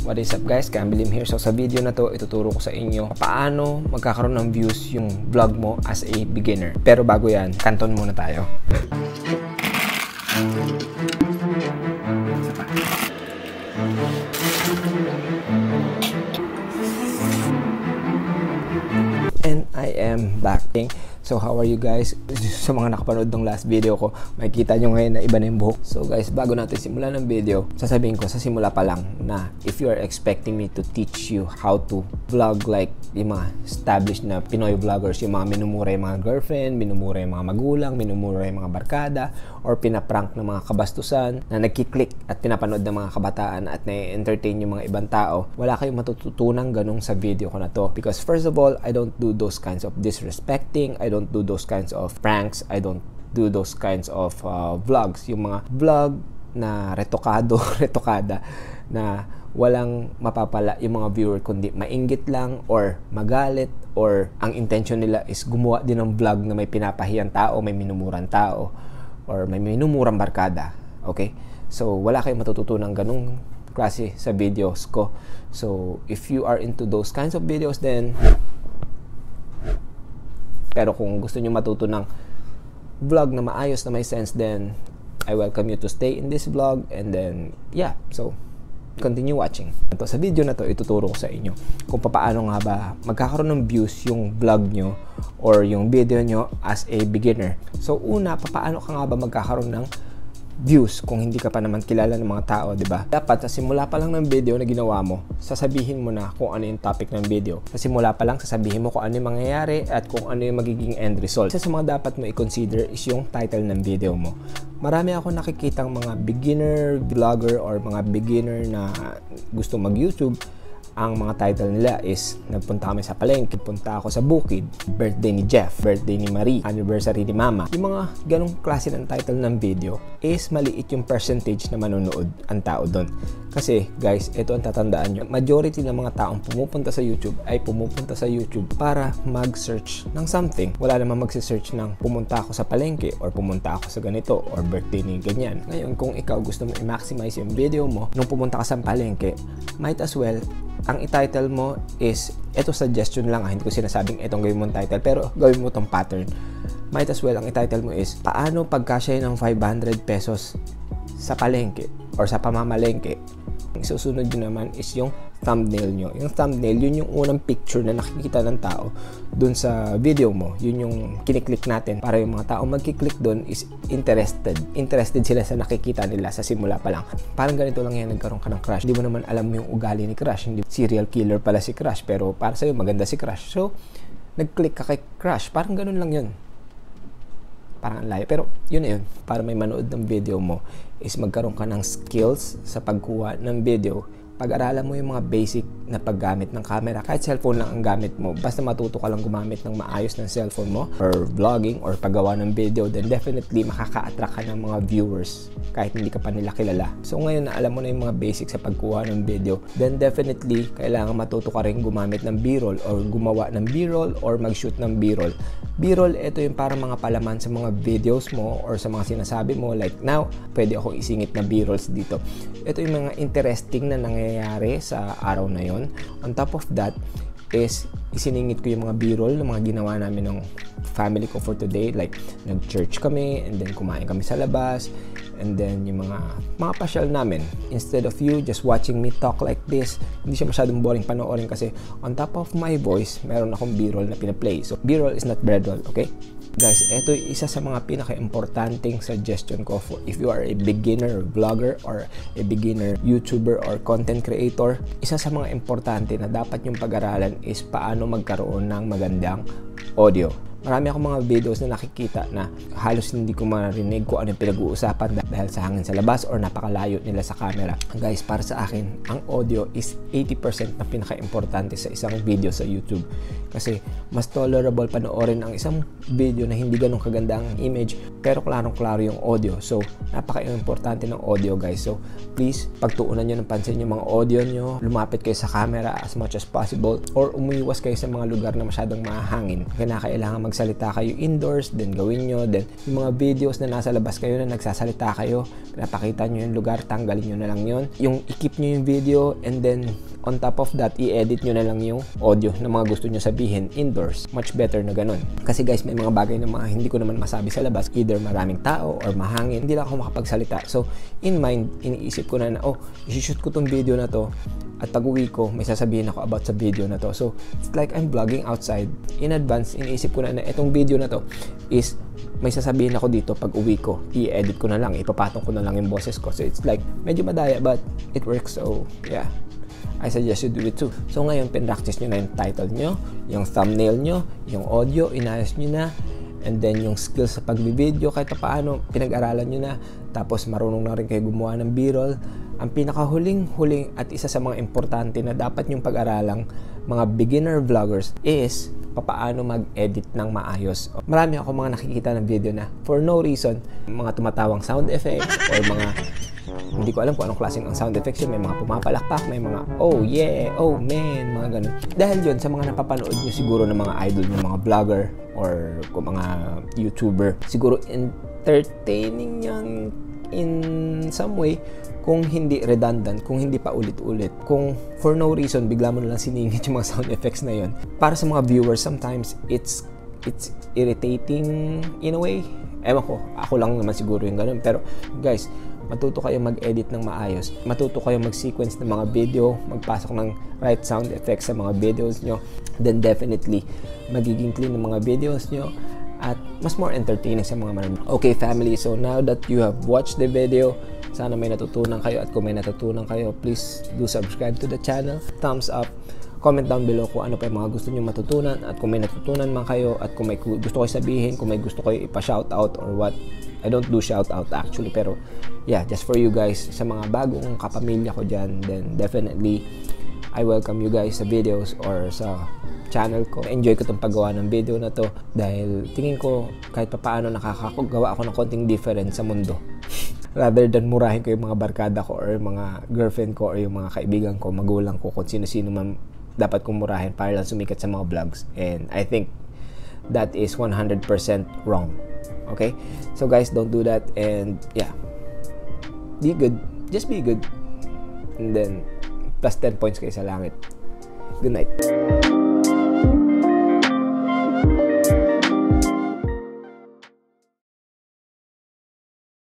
What is up guys, Cambilim here. So sa video na to, ituturo ko sa inyo paano magkakaroon ng views yung vlog mo as a beginner. Pero bago yan, kanton muna tayo. And I am back. So how are you guys? Sa mga nakapanood ng last video ko, makikita nyo ngayon na iba na yung buhok. So guys, bago natin simulan ng video, sasabihin ko sa simula pa lang na if you are expecting me to teach you how to vlog like yung mga established na Pinoy vloggers, yung mga minumura yung mga girlfriend, minumura yung mga magulang, minumura yung mga barkada, or pinaprank ng mga kabastusan na nagkiklik at pinapanood ng mga kabataan at na-entertain yung mga ibang tao, wala kayong matututunan ganun sa video ko na to. Because first of all, I don't do those kinds of disrespecting, I don't do those kinds of pranks, I don't do those kinds of vlogs. Yung mga vlog na retokada na walang mapapala yung mga viewer kundi mainggit lang or magalit or ang intention nila is gumawa din ng vlog na may pinapahiyang tao, may minumurang tao or may minumurang barkada. Okay? So wala kayong matututunan ganung klase sa videos ko. So if you are into those kinds of videos, then pero kung gusto nyo matuto ng vlog na maayos na may sense, then I welcome you to stay in this vlog. And then yeah, so continue watching. Ito, sa video na to, ituturo ko sa inyo kung paano nga ba magkakaroon ng views yung vlog nyo or yung video nyo as a beginner. So una, paano ka nga ba magkakaroon ng views kung hindi ka pa naman kilala ng mga tao, di ba? Dapat sa simula pa lang ng video na ginawa mo, sasabihin mo na kung ano yung topic ng video. Sa simula pa lang, sasabihin mo kung ano yung mangyayari at kung ano yung magiging end result. Isa sa mga dapat mo i-consider is yung title ng video mo. Marami ako nakikitang mga beginner vlogger or mga beginner na gusto mag-YouTube. Ang mga title nila is nagpunta kami sa palengke, punta ako sa bukid, birthday ni Jeff, birthday ni Marie, anniversary ni Mama. Yung mga ganong klase ng title ng video is maliit yung percentage na manonood ang tao doon. Kasi guys, ito ang tatandaan nyo, majority ng mga taong pumupunta sa YouTube ay pumupunta sa YouTube para mag-search ng something. Wala namang magsisearch ng pumunta ako sa palengke or pumunta ako sa ganito or birthday ni ganyan. Ngayon, kung ikaw gusto mo i-maximize yung video mo nung pumunta ka sa palengke, might as well ang i-title mo is, ito suggestion lang, hindi ko sinasabing itong gawin mong title, pero gawin mo itong pattern. Might as well, ang i-title mo is, paano pagkasya ng 500 pesos sa palengke or sa pamamalengke. Ang susunod nyo naman is yung thumbnail nyo. Yung thumbnail, yun yung unang picture na nakikita ng tao dun sa video mo. Yun yung kiniklik natin para yung mga tao magkiklik dun is interested. Interested sila sa nakikita nila sa simula pa lang. Parang ganito lang yan, nagkaroon ka ng crush. Hindi mo naman alam yung ugali ni crush. Hindi serial killer pala si crush, pero para sa'yo maganda si crush. So, nag-click ka kay crush. Parang ganun lang yun. Parang layo. Pero yun na yun. Para may manood ng video mo is magkaroon ka ng skills sa pagkuha ng video. Pag-aralan mo yung mga basic na paggamit ng camera. Kahit cellphone lang ang gamit mo, basta matuto ka lang gumamit ng maayos ng cellphone mo or vlogging or paggawa ng video, then definitely makaka-attract ka ng mga viewers kahit hindi ka pa nila kilala. So ngayon na alam mo na yung mga basic sa pagkuha ng video, then definitely kailangan matuto ka rin gumamit ng B-roll or gumawa ng B-roll or mag-shoot ng B-roll. B-roll, ito yung parang mga palaman sa mga videos mo or sa mga sinasabi mo. Like now, pwede akong isingit na B-rolls dito. Ito yung mga interesting na nangyayari sa araw na yon. On top of that is isiningit ko yung mga B-roll ng mga ginawa namin ng family ko for today. Like, nag-church kami and then kumain kami sa labas and then yung mga pasyal namin. Instead of you just watching me talk like this, hindi siya masyadong boring panoorin kasi on top of my voice, meron akong B-roll na pinaplay. So, B-roll is not bread-roll, okay? Guys, ito yung isa sa mga pinaka-importanting suggestion ko for if you are a beginner vlogger or a beginner YouTuber or content creator. Isa sa mga importante na dapat yung pag-aralan is paano magkaroon ng magandang audio. Marami akong mga videos na nakikita na halos hindi ko marinig kung ano yung pinag-uusapan dahil sa hangin sa labas or napakalayo nila sa camera. Guys, para sa akin, ang audio is 80% na pinaka-importante sa isang video sa YouTube. Kasi mas tolerable panoorin ang isang video na hindi ganun kaganda ang image pero klarong-klaro yung audio. So, napaka-importante ng audio, guys. So, please, pagtuunan nyo ng pansin yung mga audio nyo, lumapit kayo sa camera as much as possible, or umiwas kayo sa mga lugar na masyadong mahangin. Kailangan magsalita kayo indoors, then gawin nyo. Then, yung mga videos na nasa labas kayo na nagsasalita kayo, pinapakita nyo yung lugar, tanggalin nyo na lang yun. Yung i-keep nyo yung video, and then, on top of that, i-edit nyo na lang yung audio na mga gusto nyo sabihin indoors. Much better na ganun. Kasi guys, may mga bagay na mga hindi ko naman masabi sa labas. Either maraming tao or mahangin. Hindi lang ako makapagsalita. So, in mind, iniisip ko na i-shoot ko tong video na to. At pag uwi ko, may sasabihin ako about sa video na to. So, it's like I'm vlogging outside. In advance, iniisip ko na itong video na to is may sasabihin ako dito pag uwi ko. I-edit ko na lang. Ipapatong ko na lang yung boses ko. So, it's like medyo madaya but it works. So, yeah. I suggest you do it too. So ngayon, pinractice nyo na yung title nyo, yung thumbnail nyo, yung audio, inayos nyo na, and then yung skills sa pagbibideo, kahit paano, pinag-aralan nyo na, tapos marunong na rin kayo gumawa ng b-roll. Ang pinakahuling at isa sa mga importante na dapat yung pag-aralang mga beginner vloggers is papaano mag-edit ng maayos. Marami ako mga nakikita ng video na for no reason, mga tumatawang sound effects or mga hindi ko alam kung anong klaseng ang sound effects yun. May mga pumapalakpak, may mga oh yeah, oh man, mga ganun. Dahil yun, sa mga napapanood nyo siguro ng mga idol, ng mga vlogger or kung mga YouTuber, siguro entertaining yan in some way kung hindi redundant, kung hindi pa ulit-ulit, kung for no reason bigla mo na lang siningit yung mga sound effects na yun. Para sa mga viewers, sometimes it's irritating in a way. Ewan ko, ako lang naman siguro yung ganun. Pero guys, matuto kayo mag-edit ng maayos, matuto kayo mag-sequence ng mga video, magpasok ng right sound effects sa mga videos nyo, then definitely magiging clean ng mga videos nyo at mas more entertaining sa mga manonood. Okay family, so now that you have watched the video, sana may natutunan kayo, at kung may natutunan kayo, please do subscribe to the channel, thumbs up, comment down below kung ano pa yung mga gusto nyo matutunan, at kung may natutunan man kayo, at kung may gusto kayo sabihin, kung may gusto kayo ipa-shoutout or what. I don't do shoutout actually, pero yeah, just for you guys, sa mga bagong kapamilya ko dyan, then definitely I welcome you guys sa videos or sa channel ko. Enjoy ko itong paggawa ng video na to dahil tingin ko kahit papaano nakakagawa ako ng konting difference sa mundo. Rather than murahin ko yung mga barkada ko or yung mga girlfriend ko or yung mga kaibigan ko, magulang ko, kung sino-sino man dapat kong murahin para lang sumikat sa mga vlogs. And I think that is 100% wrong. Okay? So guys, don't do that, and yeah, be good. Just be good. And then plus 10 points kayo sa langit. Good night.